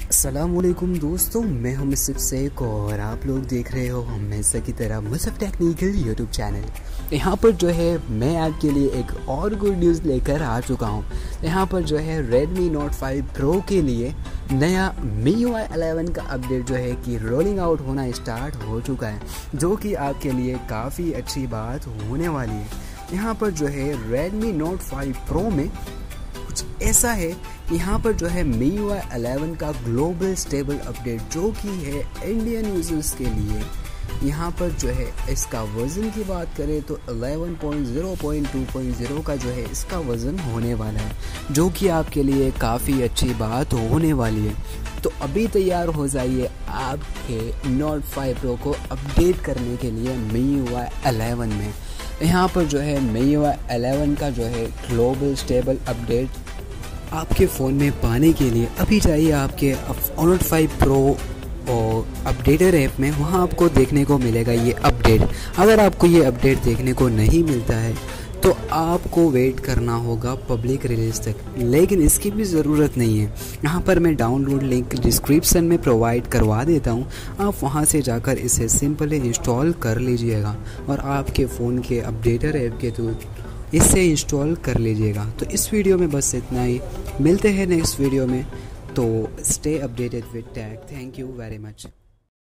अस्सलामुअलैकुम दोस्तों, मैं हूं मिस्टर शेख और आप लोग देख रहे हो हमेशा की तरह मुसफ टेक्निकल यूट्यूब चैनल। यहाँ पर जो है मैं आपके लिए एक और गुड न्यूज़ लेकर आ चुका हूँ। यहाँ पर जो है Redmi Note 5 Pro के लिए नया MIUI 11 का अपडेट जो है कि रोलिंग आउट होना स्टार्ट हो चुका है, जो कि आपके लिए काफ़ी अच्छी बात होने वाली है। यहाँ पर जो है Redmi Note 5 Pro में कुछ ऐसा है, यहाँ पर जो है MIUI 11 का ग्लोबल स्टेबल अपडेट जो कि है इंडियन यूजर्स के लिए। यहाँ पर जो है इसका वर्जन की बात करें तो 11.0.2.0 का जो है इसका वर्जन होने वाला है, जो कि आपके लिए काफ़ी अच्छी बात होने वाली है। तो अभी तैयार हो जाइए आपके Note 5 Pro को अपडेट करने के लिए MIUI 11 में। यहाँ पर जो है MIUI 11 का जो है ग्लोबल स्टेबल अपडेट आपके फ़ोन में पाने के लिए अभी जाइए आपके Note 5 Pro और अपडेटर ऐप में, वहाँ आपको देखने को मिलेगा ये अपडेट। अगर आपको ये अपडेट देखने को नहीं मिलता है तो आपको वेट करना होगा पब्लिक रिलीज़ तक, लेकिन इसकी भी ज़रूरत नहीं है। यहाँ पर मैं डाउनलोड लिंक डिस्क्रिप्शन में प्रोवाइड करवा देता हूँ, आप वहाँ से जाकर इसे सिंपली इंस्टॉल कर लीजिएगा और आपके फ़ोन के अपडेटर ऐप के थ्रू इसे इंस्टॉल कर लीजिएगा। तो इस वीडियो में बस इतना ही, मिलते हैं नेक्स्ट वीडियो में। तो stay updated with tech. Thank you very much.